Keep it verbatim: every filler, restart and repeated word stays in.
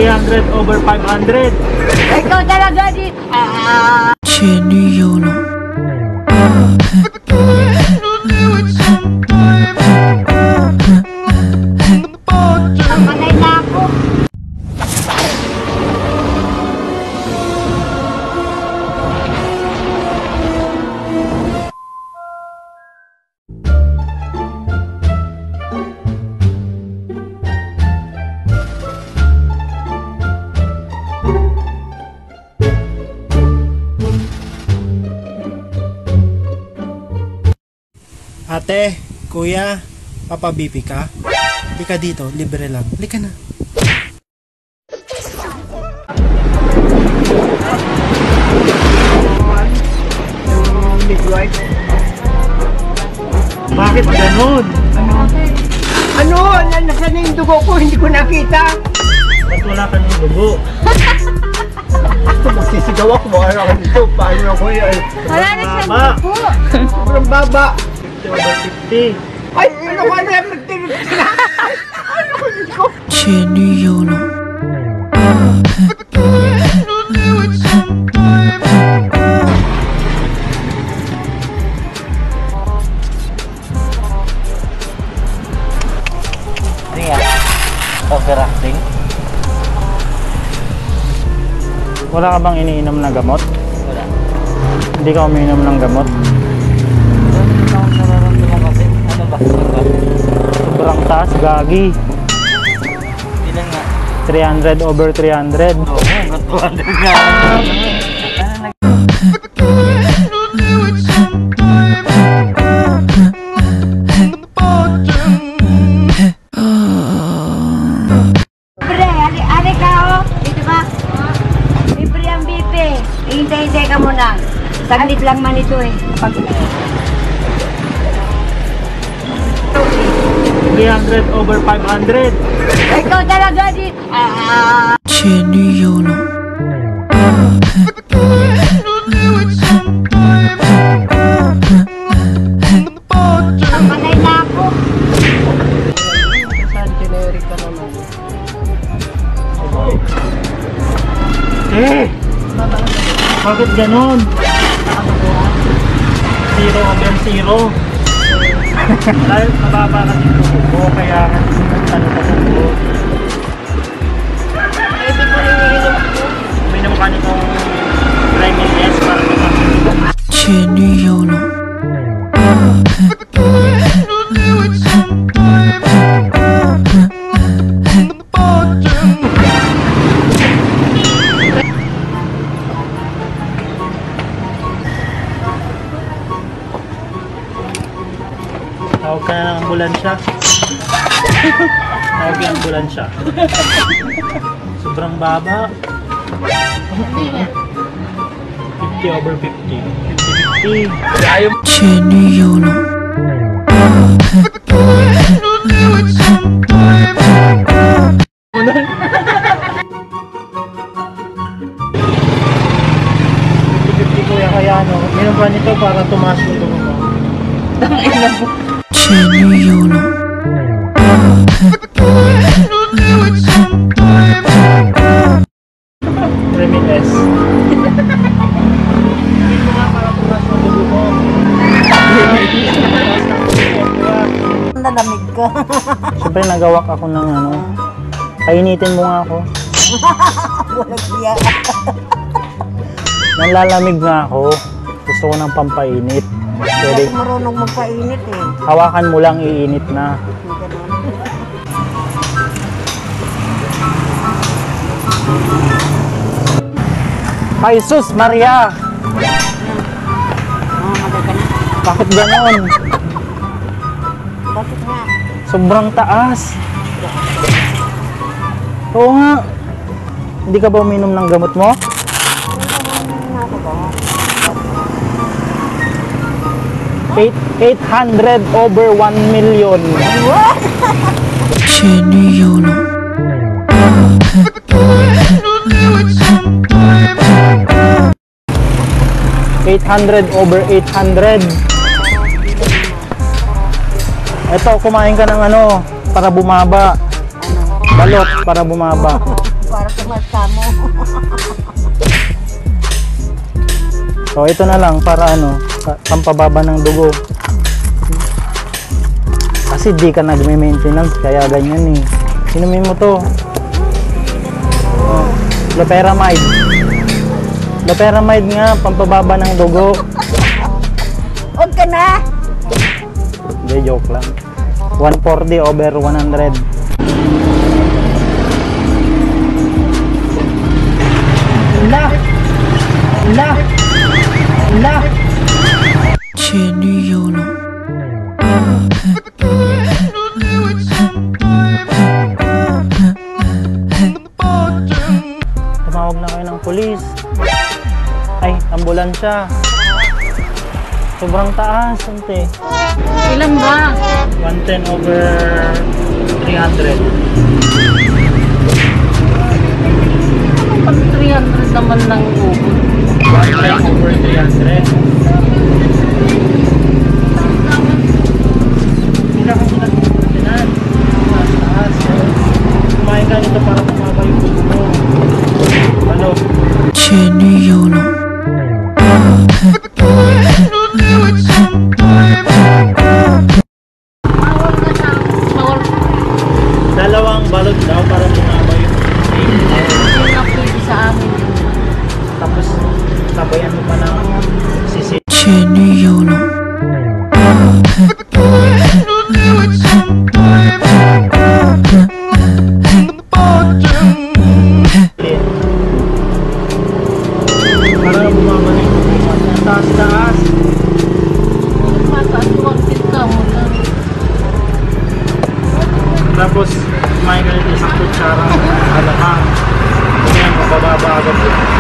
three hundred over five hundred. Ikaw talaga di... Ah... Jenny Yolo. Patay na ako. Ate, kuya, papabipi ka? Hindi ka dito, libre lang. Halika na. Bakit ganun? Ano? Nasaan na yung dugo ko? Hindi ko nakita. Ba't wala ka ng dugo? Magsisigaw ako. Ano ako dito? Paano ako yun? Wala na siyang Baba. dugo. Sobrang baba. fifty over fifty. Ay, ano ka na? Magtinig na. Ano ko dito? Jenny Yolo. Overacting? Wala ka bang iniinom na gamot? Wala. Hindi ka umiinom ng gamot? Ano akong nararamdaman kasi? Ano ba? Sobrang taas, gagi. Ilan nga? three hundred over three hundred. Oo, two hundred nga. Hintay-hintay ka muna. Saglit lang man ito eh. Pag... three hundred over five hundred. Ikaw talaga di... Ah... Jenny Yolo. Patay na ako. Saan generic ka naman? Eh! Bakit ganun? Zero over zero. Dahil mababa kasi yung dugo, kaya ano ka sa dugo. Hindi ko rin iniinom ko. Uminom ka nitong Remedies para tumakas. Jenny Yolo. Tawag ka na ng ambulansya. Tawag yung ambulansya. Sobrang baba. fifty over fifty. fifty fifty. Jenny Yolo. fifty fifty kuya, kaya ano, minum ka nito para tumaas yung dugo mo. Jenny Yolo. Remedies. Dito nga para tumaas yung dugo mo. Nalamig ka. Siyempre nagawak ako ng ano. Kainitin mo nga ako. Walang siya. Nanlalamig nga ako. Gusto ko ng pampainit. Pwede. Hindi marunong magpainit eh. Hawakan mo lang, iinit na. Ay, sus, Maria! Oh, magal ka na. Bakit ganon? Bakit nga? Sobrang taas. Oo nga. Hindi ka ba uminom ng gamot mo? eight hundred over one million. Jenny Yolo. eight hundred over eight hundred. Ito, kumain ka ng ano, para bumaba. Balot, para bumaba. para sa mata mo. So ito na lang para ano, pa- pampababa ng dugo. Kasi di ka nagme-maintenance kaya ganyan eh. Inumin mo to. Oh, loperamide. Loperamide nga, pampababa ng dugo. Huwag ka na! Hindi, joke lang. one forty over one hundred. Na! Na! Na! 前女友了。 Tumawag na kayo ng pulis. Ay, ambulansya. Sobrang taas, ante. Ilan ba? one ten over three hundred. Pag three hundred naman ng ubod. one ten over three hundred. Hindi ka kasi nagpapatinan. Taas, taas. Kumain ka nito para tumaba yung dugo mo. Ano? 前女友了。 Bawal ka sa... Bawal Dalawang balot daw para tumaba yung Hindi na pwede sa amin. tapos sabayan mo pa ng sisi. 前女友了。 Para bumaba na yung tubuan. Ang taas-taas. Mataas huwag kita mo lang. Tapos kumain ka nito isang kutsarang alamang. Yan, mabababa agad yun.